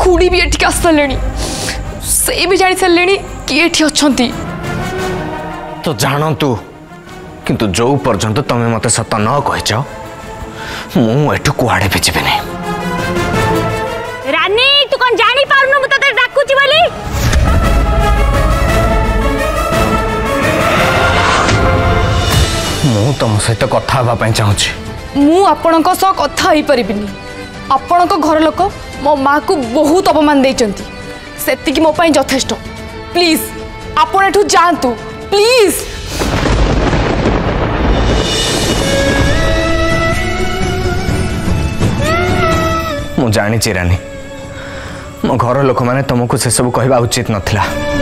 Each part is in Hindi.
खुड़ी भी एठी आस सारे से भी जानी सारे कि एठी अच्छंती तो जानतु किंतु जो पर्यंत तमें मते सत न कहिच मु एठु कुआडे भी जीबे नहीं। रानी तू कौन जानी पारुनु मु तते डाकुची बोली मु तुम सहित कथा हवा पई चाहूची। मु आपणक सह कथा होई परिबिनी। आपणक घर लोक मो माँ को बहुत अपमान देइचंती सेतिकी मो पई यथेष्ट। प्लीज आपण एठु जानतु प्लीज। मु जानी रानी मो घर लोक माने तुमको से सब कहवा उचित नथिला।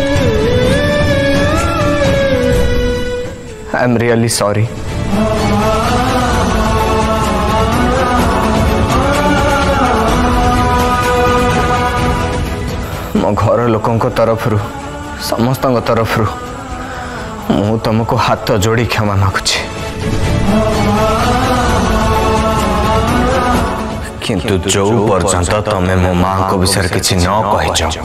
I am really sorry. मो घर लोकों तरफ समस्त तरफ मु तुमको हाथ जोड़ी क्षमा मागुची किंतु जो पर्यंत तमें मो माँ को विषय किसी न कहिच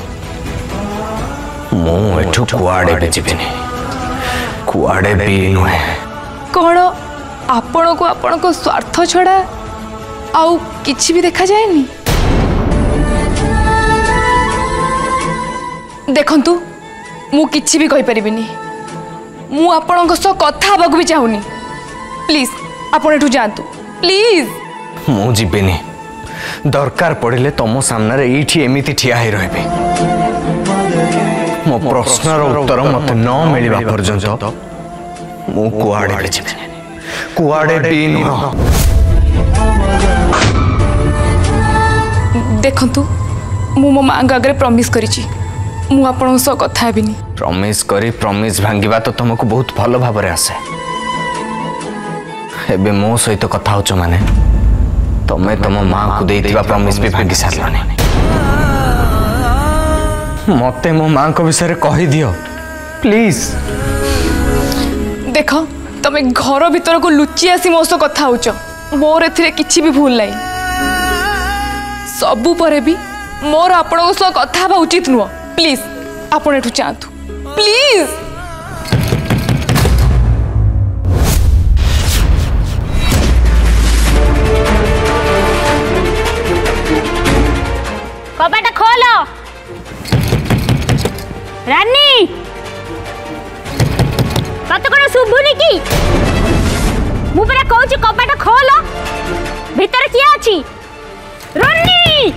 मु एठु कुआडे भी जीविनी। कुआडे भी नुहे। कौन आपण को स्वार्थ छड़ा आउ किछि भी देखा जाएनी। देखंतु मु किछि भी कहि परिबिनी। मु आपणक सह कथा हबाक भी चाहूनी। प्लीज आपण एठु जानतु प्लीज। मु जीवेनी दरकार पड़िले तुम सामने एठी एमिति ठिया ही रहबे। मो प्रश्नर उत्तर मत न मिलवा पर्यंत मु कुआडे भी जीवेनी। कुआडे भी नुह। देखंतु मु मो माँ आगे प्रॉमिस करिछि मु आपन सह कथा हेबिनी। प्रॉमिस करी प्रॉमिस भांगिबा तो तुमको बहुत भल भाव आसे। एबे मो सहित कथा होच माने तमे तुम माँ को देइथिबा प्रॉमिस भी भांगी सारलनी। मते मो माँ को विषय कहि दियो प्लीज। देख तमे घर भीतर को लुचि आसी मो सह कथा होच मोर एथिरे किछि भी भूल नाही। सबु परे भी मोर आपन सह कथा बा उचित नुह। प्लीज आपण एठु चाहतु प्लीज। कपाट खोलो रानी तत कोन सुबुनी की मु परा कहूची कपाट खोलो भीतर किया अछि रानी।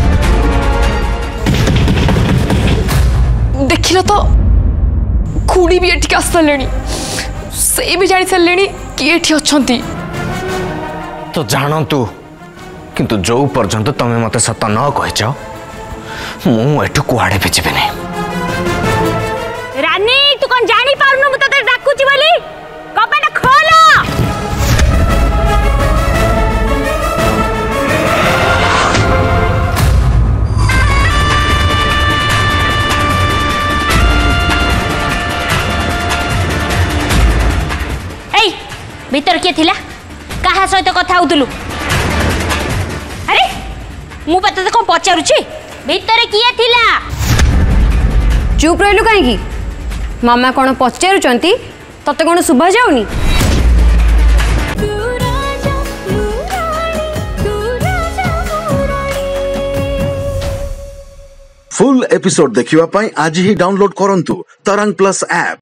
देखिल तो खुड़ी भी एठी आस सारे से भी जानी सारे कि एठी अच्छंती तो जानतु किंतु जो पर्यंत तमें मते सत न कहिच मु एठु कुआडे भी जीबे नहीं। रानी तू कौन जानी पारुनु मु तते डाकुची बोली कपाट खोलो। एई भीतर किए थिला काहा सहित कथा होतलु। अरे मु पते कोन पचारुची भीतर किए थिला। चुप रहिलु काहेकी मामा कौन पचारुचंती तते कौन सुभा जाउनी। फुल एपिसोड देखिवा पाई आज ही डाउनलोड करंतु तरंग प्लस ऐप।